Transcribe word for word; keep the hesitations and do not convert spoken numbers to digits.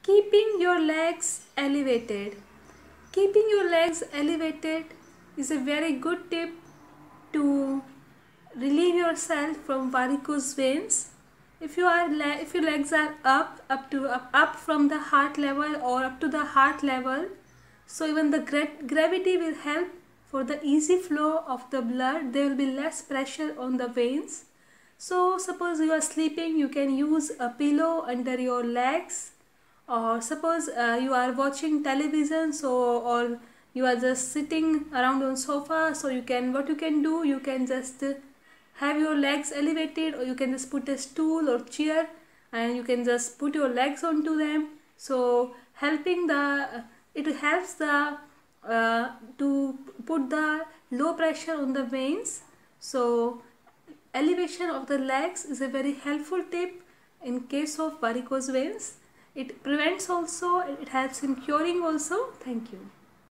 Keeping your legs elevated. Keeping your legs elevated is a very good tip to relieve yourself from varicose veins. If you are if your legs are up up to up, up from the heart level or up to the heart level, so even the gra gravity will help for the easy flow of the blood. There will be less pressure on the veins. So suppose you are sleeping, you can use a pillow under your legs, or suppose uh, you are watching television, so or you are just sitting around on sofa, so you can what you can do you can just uh, have your legs elevated, or you can just put a stool or chair and you can just put your legs onto them, so helping the it helps the uh, to put the low pressure on the veins. So elevation of the legs is a very helpful tip in case of varicose veins. It prevents also, it helps in curing also. Thank you.